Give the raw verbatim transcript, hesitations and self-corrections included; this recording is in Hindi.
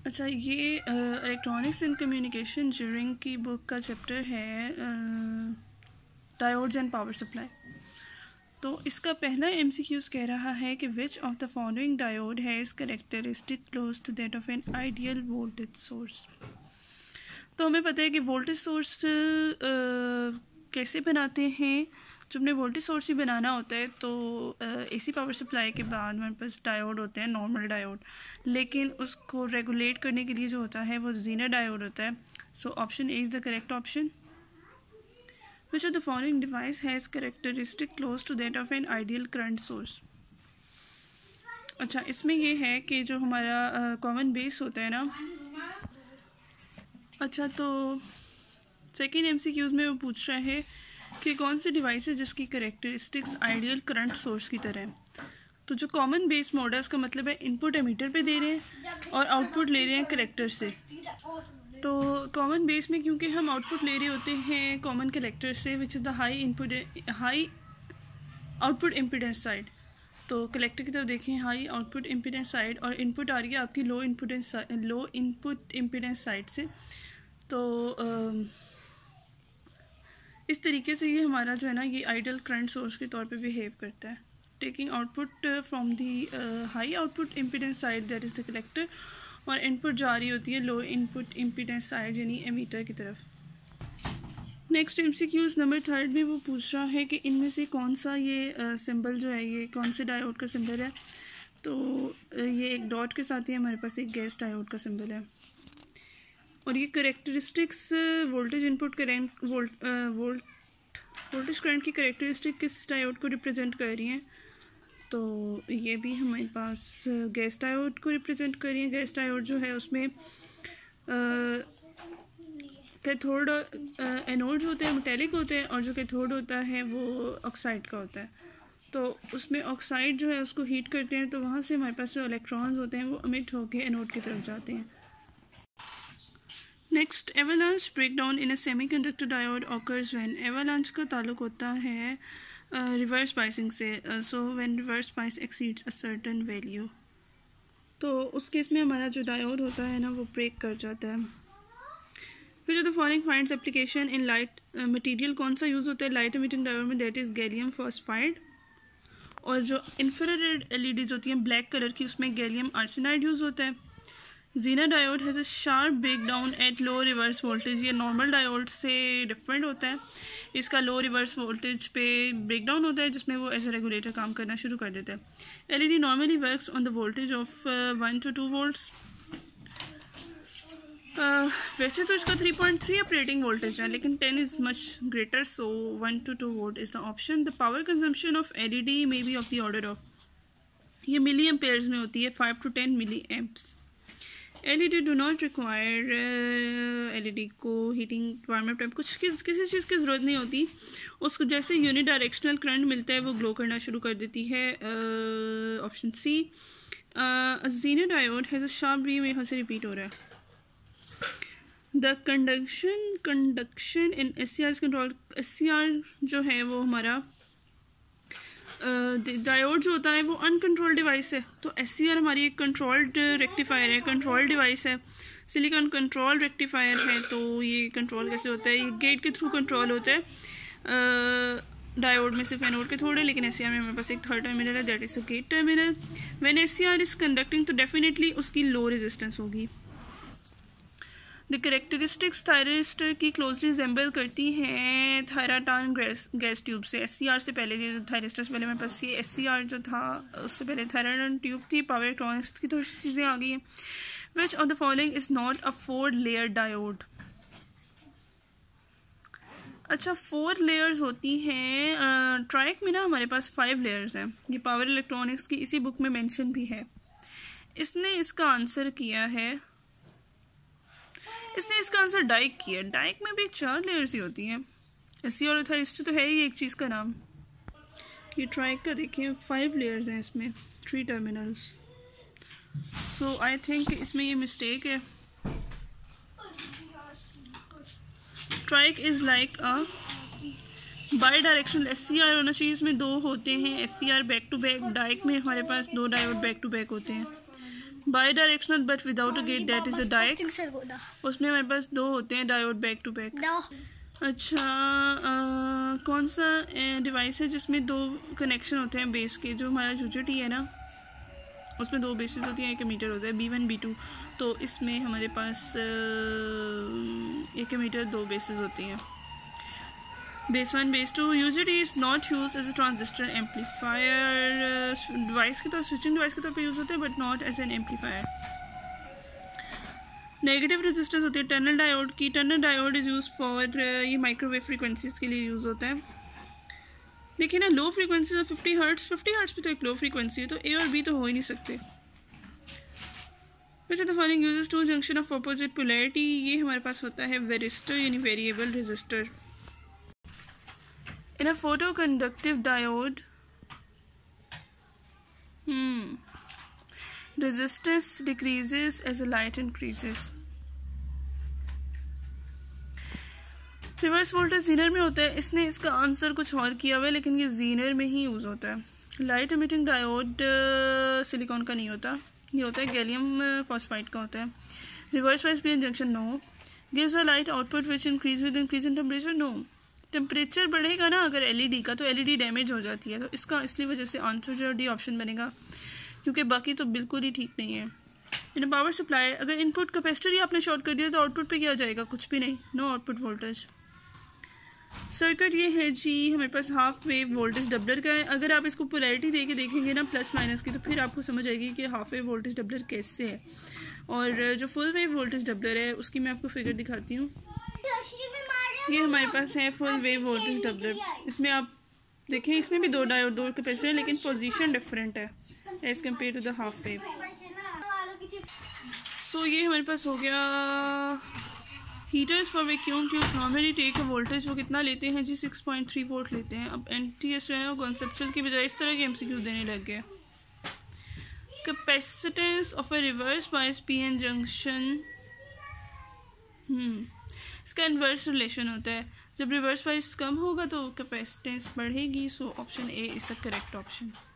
अच्छा, ये इलेक्ट्रॉनिक्स एंड कम्युनिकेशन ड्यूरिंग की बुक का चैप्टर है डायोड्स एंड पावर सप्लाई। तो इसका पहला एमसीक्यूज कह रहा है कि which of the following diode has characteristic close to that of an ideal voltage source. तो हमें पता है कि वोल्टेज सोर्स कैसे बनाते हैं। जब हमने वोल्टेज सोर्स ही बनाना होता है तो एसी पावर सप्लाई के बाद हमारे पास डायोड होते हैं, नॉर्मल डायोड, लेकिन उसको रेगुलेट करने के लिए जो होता है वो जीनर डायोड होता है। So option A is the correct option. Which of the following device has characteristic close to that of an ideal current source. अच्छा, इसमें ये है कि जो हमारा कॉमन बेस होता है ना, अच्छा तो सेकेंड एमसीक्यूज में वो पूछ रहा है कि कौन सी डिवाइस है जिसकी करेक्टरिस्टिक्स आइडियल करंट सोर्स की तरह है। तो जो कॉमन बेस मोड है उसका मतलब है इनपुट एमीटर पे दे रहे हैं और आउटपुट ले रहे हैं कलेक्टर से। तो कॉमन बेस में क्योंकि हम आउटपुट ले रहे होते हैं कॉमन कलेक्टर से, which is the high input high output impedance side. तो कलेक्टर की तरफ देखें, हाई आउटपुट इम्पीडेंस साइड, और इनपुट आ रही है आपकी low inputance low input impedance side से। तो आ, इस तरीके से ये हमारा जो है ना ये आइडियल करंट सोर्स के तौर पे बिहेव करता है, taking output from the high output impedance side that is the collector, और इनपुट जा रही होती है लो इनपुट इम्पीडेंस साइड यानी एमीटर की तरफ। नेक्स्ट एमसीक्यूज नंबर थर्ड में वो पूछ रहा है कि इनमें से कौन सा ये सिंबल uh, जो है ये कौन से डायोड का सिंबल है। तो uh, ये एक डॉट के साथ ही हमारे पास एक गैस डायोड का सिंबल है, और ये characteristics voltage input current volt volt voltage current की करेक्टरिस्टिक किस डायोड को रिप्रेजेंट कर रही हैं। तो ये भी हमारे पास गैस डायोड को रिप्रेजेंट कर रही है। गैस डायोड जो है उसमें कैथोड एनोड होते हैं मेटेलिक होते हैं, और जो कैथोड होता है वो ऑक्साइड का होता है। तो उसमें ऑक्साइड जो है उसको हीट करते हैं तो वहाँ से हमारे पास जो इलेक्ट्रॉन्स होते हैं वो अमिट होकर एनोड की तरफ जाते हैं। Next, avalanche breakdown in a semiconductor diode occurs when. Avalanche का ताल्लुक होता है रिवर्स बाइसिंग से। So when reverse bias exceeds a certain value, तो उस केस में हमारा जो डायोड होता है ना वो ब्रेक कर जाता है। फिर जो the following finds application in light material, कौन सा यूज़ होता है लाइट एमिटिंग डायोड में, दैट इज़ गैलियम फॉस्फाइड। और जो इंफ्रारेड एलईडीज होती हैं ब्लैक कलर की उसमें गैलियम आर्सेनाइड यूज़ होता है। Zener diode has a sharp breakdown at low reverse voltage. ये नॉर्मल डायोड से डिफरेंट होता है, इसका लो रिवर्स वोल्टेज पे ब्रेकडाउन होता है जिसमें वो एज ए रेगुलेटर काम करना शुरू कर देता है। LED normally works on the voltage of one to two volts. वैसे तो इसका three point three operating voltage है, लेकिन ten is much greater, so one to two volt is the option. The power consumption of LED may be of the order of, ये मिली एम्पेयर्स में होती है, five to ten milliamps. LED do not require, LED को हीटिंग वार्मअप टाइप कुछ किस, किसी चीज़ की ज़रूरत नहीं होती। उसको जैसे यूनि डायरेक्शनल करंट मिलता है वो ग्लो करना शुरू कर देती है। Option C, zener diode has a sharp beam, यहाँ से रिपीट हो रहा है। The conduction conduction in S C R control, S C R जो है वो हमारा डायोड uh, जो होता है वो अनकंट्रोल्ड डिवाइस है। तो एस सी आर हमारी एक कंट्रोल्ड रेक्टिफायर है, कंट्रोल्ड डिवाइस है। सिलिकॉन कंट्रोल रेक्टिफायर है, तो ये कंट्रोल कैसे होता है, ये गेट के थ्रू कंट्रोल होता है। डायोड uh, में सिर्फ एनोड के थोड़े है, लेकिन एस सी आर में हमारे पास एक थर्ड टर्मिनल है, that is the gate terminal. When S C R is conducting तो डेफिनेटली उसकी लो रेजिस्टेंस होगी। द करेक्टरिस्टिक्स थायरिस्टर की क्लोजली रिजेंबल करती हैं थायराटन गैस गैस ट्यूब से। एस सी आर से पहले थायरिस्टर से पहले मेरे पास ये एस सी आर जो था उससे पहले थायराटन ट्यूब थी। पावर इलेक्ट्रॉनिक्स की थोड़ी सी चीज़ें आ गई हैं। Which of the following is not a four layer diode. अच्छा, फोर लेयर्स होती हैं ट्राइक में ना, हमारे पास फाइव लेयर्स हैं। ये पावर इलेक्ट्रॉनिक्स की इसी बुक में मेंशन भी है। इसने इसका आंसर किया है, इसने इसका आंसर डाइक किया। डाइक में भी चार लेयर्स ही होती हैं। एस सी आर थायरिस्टर तो है ही एक चीज़ का नाम। ये ट्राइक का देखें फाइव लेयर्स हैं इसमें, three terminals. So I think इसमें ये मिस्टेक है। Triac is like a bidirectional. S C R होना चाहिए, इसमें दो होते हैं S C R back to back. Diac में हमारे पास दो डायोड बैक टू बैक होते हैं। Bidirectional but without a gate that is a diac. उसमें हमारे पास दो होते हैं डायोड बैक टू बैक। अच्छा आ, कौन सा डिवाइस है जिसमें दो कनेक्शन होते हैं बेस के? जो हमारा यूजेटी है ना, उसमें दो बेसेस होती हैं, एक मीटर होता है बी वन बी टू। तो इसमें हमारे पास एक मीटर दो बेसेस होती हैं, base one base two. UJT is not use as a transistor amplifier. Device के तौर स्विचिंग डिवाइस के तौर पे यूज़ होते हैं but not as an amplifier. Negative resistance होती है टनल डायोड की। Tunnel diode is use for ये माइक्रोवेव फ्रीक्वेंसीज के लिए यूज़ होता है। देखिए ना, लो फ्रीक्वेंसी तो फिफ्टी हर्ट्स, फिफ्टी हर्ट्स भी तो एक लो फ्रीक्वेंसी है, तो ए और बी तो हो ही नहीं सकते। वैसे तो following uses two junction of opposite polarity, ये हमारे पास होता है वेरिस्टर यानी variable resistor. In a photo conductive diode hmm resistance decreases as the light increases। Reverse voltage zener में होता है। इसने इसका आंसर कुछ और किया हुआ है, लेकिन ये जीनर में ही यूज़ होता है। लाइट एमिटिंग डायोड सिलिकॉन का नहीं होता, ये होता है गैलियम फॉस्फाइड का होता है। Reverse bias PN junction no. Gives a light output which increase with increase in temperature no. Temperature बढ़ेगा ना अगर एलईडी का, तो एलईडी डैमेज हो जाती है, तो इसका इसलिए वजह से आंसर जो डी ऑप्शन बनेगा, क्योंकि बाकी तो बिल्कुल ही ठीक नहीं है। इन पावर सप्लाई, अगर इनपुट कैपेसिटर ही आपने शॉर्ट कर दिया तो आउटपुट पे क्या जाएगा? कुछ भी नहीं, नो आउटपुट वोल्टेज। सर्किट ये है जी, हमारे पास हाफ वेव वोल्टेज डबलर का है। अगर आप इसको पोलैरिटी दे के देखेंगे ना प्लस माइनस की, तो फिर आपको समझ आएगी कि हाफ वेव वोल्टेज डबलर कैसे है। और जो फुल वेव वोल्टेज डबलर है उसकी मैं आपको फिगर दिखाती हूँ। ये हमारे पास है फुल वेव वोल्टेज डबलर। इसमें आप देखिए, इसमें भी दो डायोड दो कैपेसिटर है, लेकिन पोजीशन डिफरेंट है as compare to the half wave. So ये हमारे पास हो गया heaters for vacuum tube normally take a voltage. वो कितना लेते हैं जी? सिक्स पॉइंट थ्री वोल्ट लेते हैं। अब एन टी एस जो है कॉन्सेप्चुअल की बजाय इस तरह के एम सी क्यू देने लग गए। Capacitance of a reverse bias P N junction, hmm इसका इन्वर्स रिलेशन होता है। जब रिवर्स बायस कम होगा तो कैपेसिटेंस बढ़ेगी। So option A is the correct option.